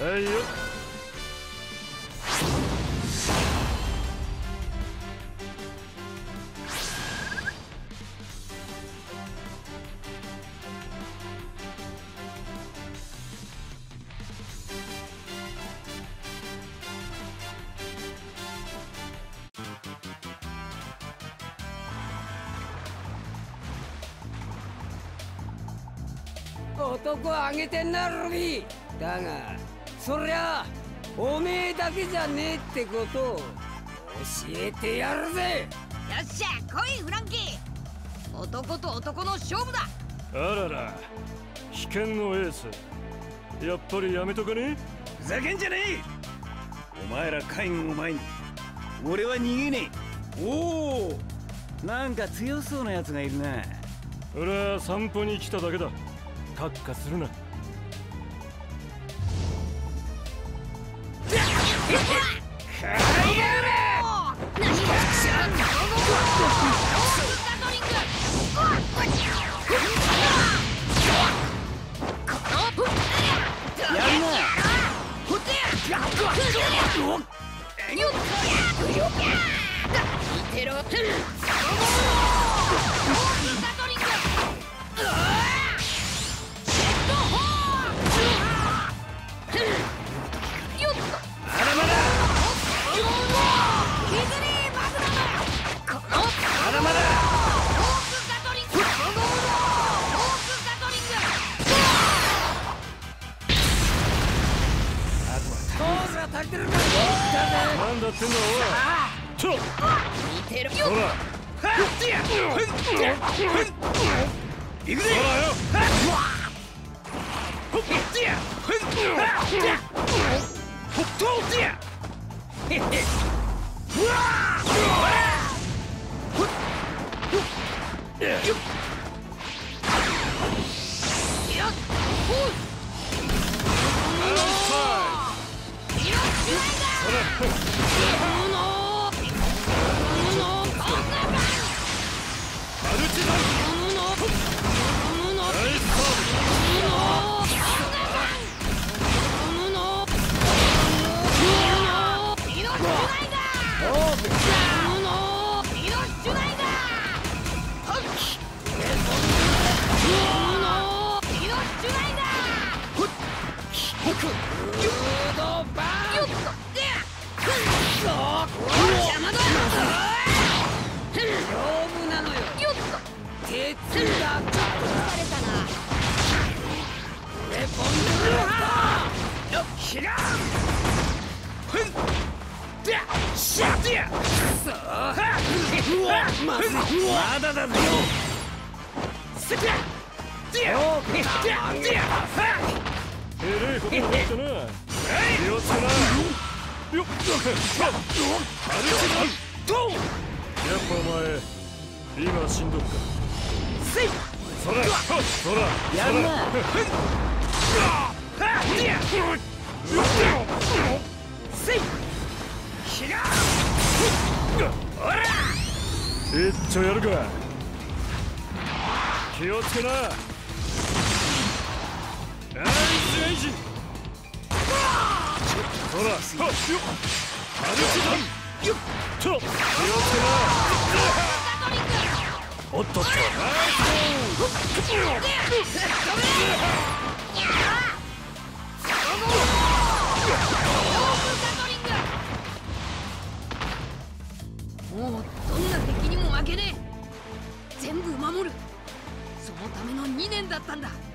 はいよ。 男あげてんなルビーだが、そりゃおめえだけじゃねえってことを教えてやるぜ。 よっしゃ来いフランキー、男と男の勝負だ。 あらら、危険のエース、やっぱりやめとかね。 ふざけんじゃねえ。お前ら海軍を前に俺は逃げねえ。おお、なんか強そうなやつがいるな。 俺は散歩に来ただけだ。カッカするな。なんだってんだおい。ちょっ見てろ。 ほら行くぜ。まだだぞ。 えれえことになったな。気をつけな。よっ、やっぱお前今しんどくか。そらそらやるな。 一丁やるか。気をつけな。ナイスエイジ。ほら、よっ、アルチダン。よっと、気をつけな。おっとっと。 もうどんな敵にも負けねえ。全部守る。そのための2年だったんだ。